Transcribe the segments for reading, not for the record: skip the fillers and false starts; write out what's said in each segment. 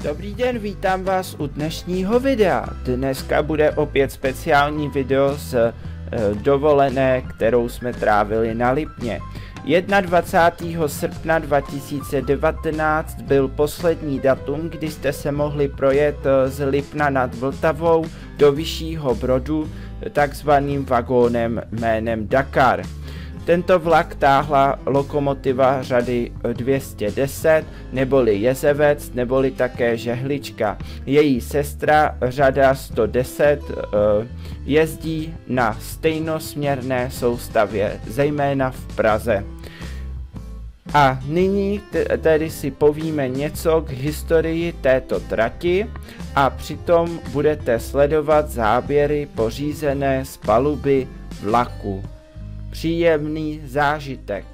Dobrý den, vítám vás u dnešního videa. Dneska bude opět speciální video z dovolené, kterou jsme trávili na Lipně. 21. srpna 2019 byl poslední datum, kdy jste se mohli projet z Lipna nad Vltavou do Vyššího Brodu takzvaným vagónem jménem Dakar. Tento vlak táhla lokomotiva řady 210, neboli Jezevec, neboli také Žehlička. Její sestra řada 110 jezdí na stejnosměrné soustavě, zejména v Praze. A nyní tedy si povíme něco k historii této trati a přitom budete sledovat záběry pořízené z paluby vlaku. Příjemný zážitek.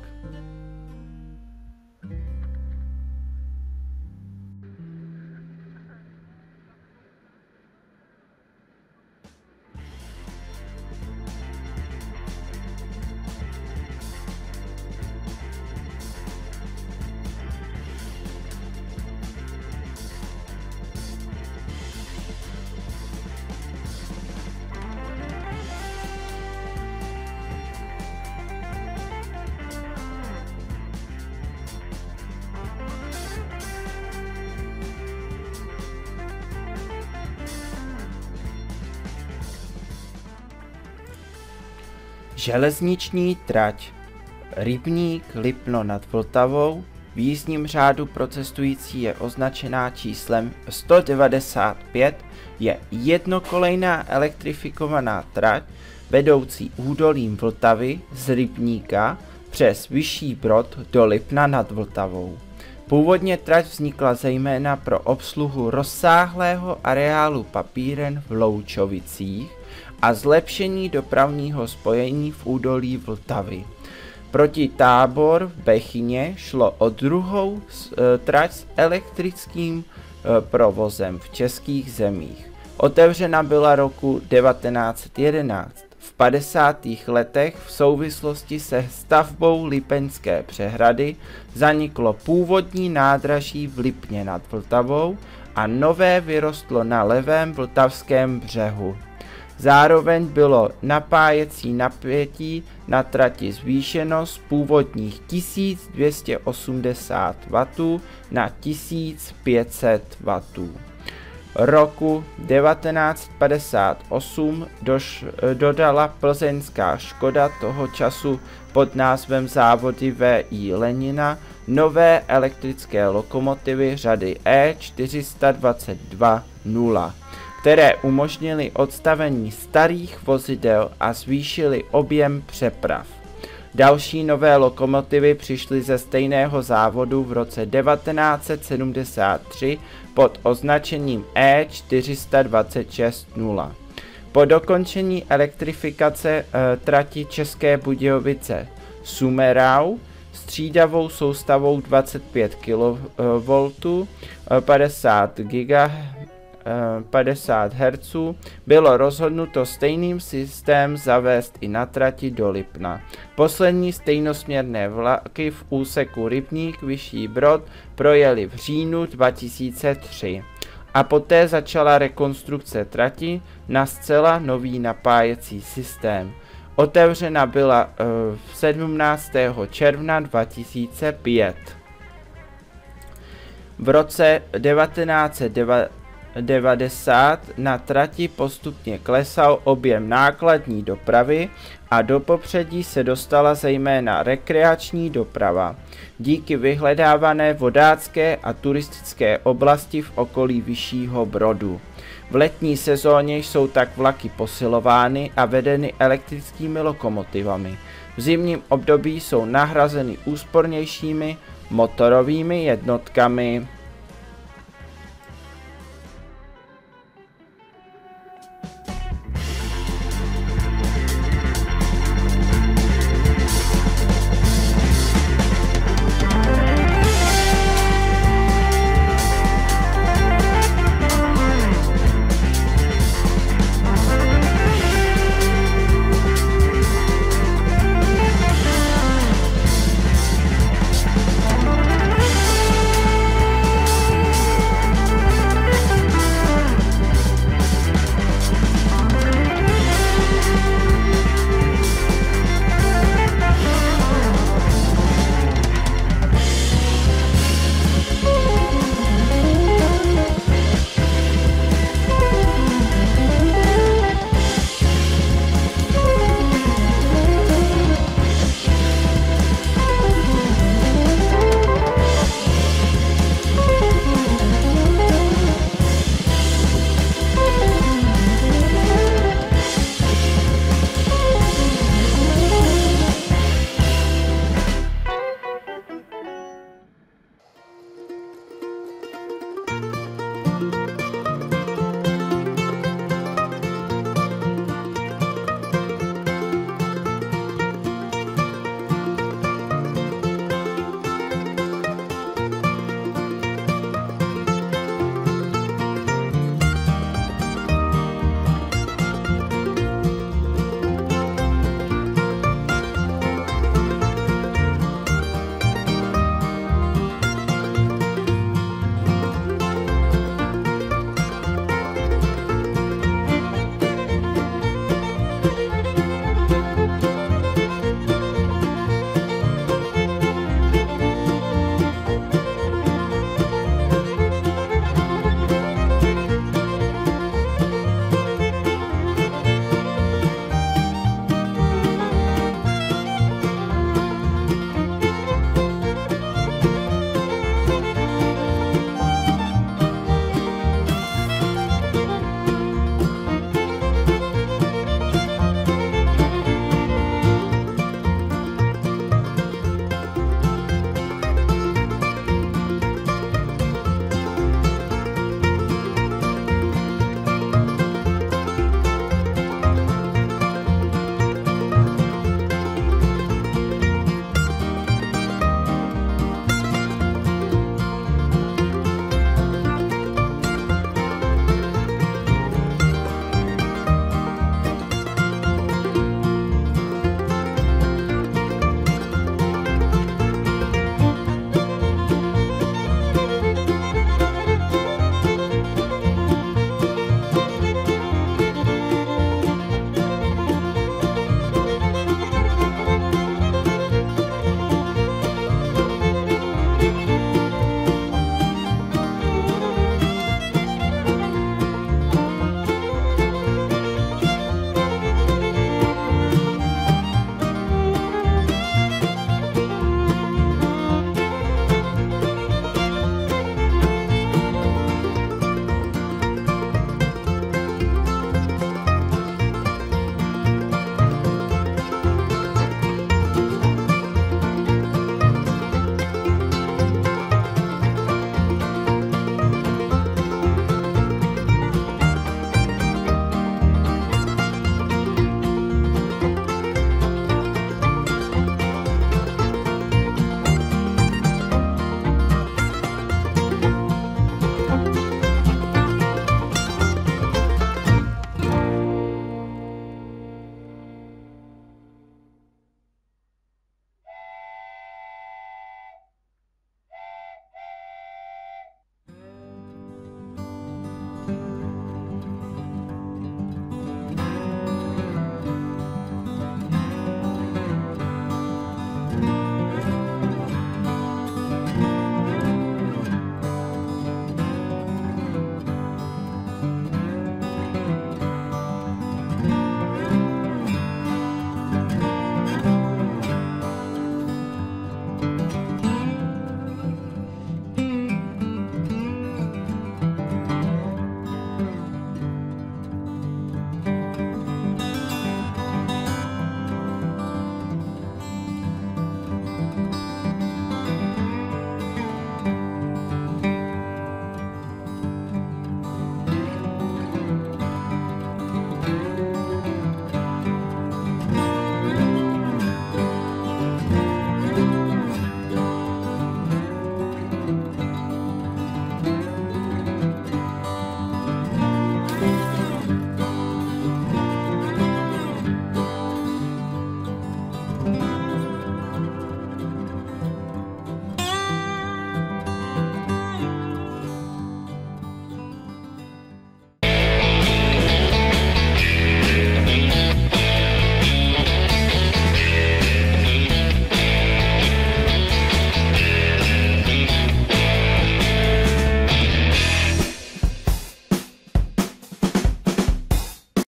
Železniční trať Rybník Lipno nad Vltavou v jízdním řádu pro cestující je označená číslem 195, je jednokolejná elektrifikovaná trať vedoucí údolím Vltavy z Rybníka přes Vyšší Brod do Lipna nad Vltavou. Původně trať vznikla zejména pro obsluhu rozsáhlého areálu papíren v Loučovicích a zlepšení dopravního spojení v údolí Vltavy. Proti Tábor v Bechyně šlo o druhou trať s elektrickým provozem v českých zemích. Otevřena byla roku 1911. V 50. letech v souvislosti se stavbou Lipeňské přehrady zaniklo původní nádraží v Lipně nad Vltavou a nové vyrostlo na levém vltavském břehu. Zároveň bylo napájecí napětí na trati zvýšeno z původních 1280 W na 1500 W. Roku 1958 dodala plzeňská Škoda toho času pod názvem Závody V.I. Lenina nové elektrické lokomotivy řady E422-0, které umožnily odstavení starých vozidel a zvýšily objem přeprav. Další nové lokomotivy přišly ze stejného závodu v roce 1973 pod označením E426-0. Po dokončení elektrifikace trati České Budějovice Sumerau střídavou soustavou 25 kV 50 Hz bylo rozhodnuto stejným systém zavést i na trati do Lipna. Poslední stejnosměrné vlaky v úseku Rybník Vyšší Brod projeli v říjnu 2003 a poté začala rekonstrukce trati na zcela nový napájecí systém. Otevřena byla 17. června 2005. V roce 1990 na trati postupně klesal objem nákladní dopravy a do popředí se dostala zejména rekreační doprava. Díky vyhledávané vodácké a turistické oblasti v okolí Vyššího Brodu. V letní sezóně jsou tak vlaky posilovány a vedeny elektrickými lokomotivami. V zimním období jsou nahrazeny úspornějšími motorovými jednotkami.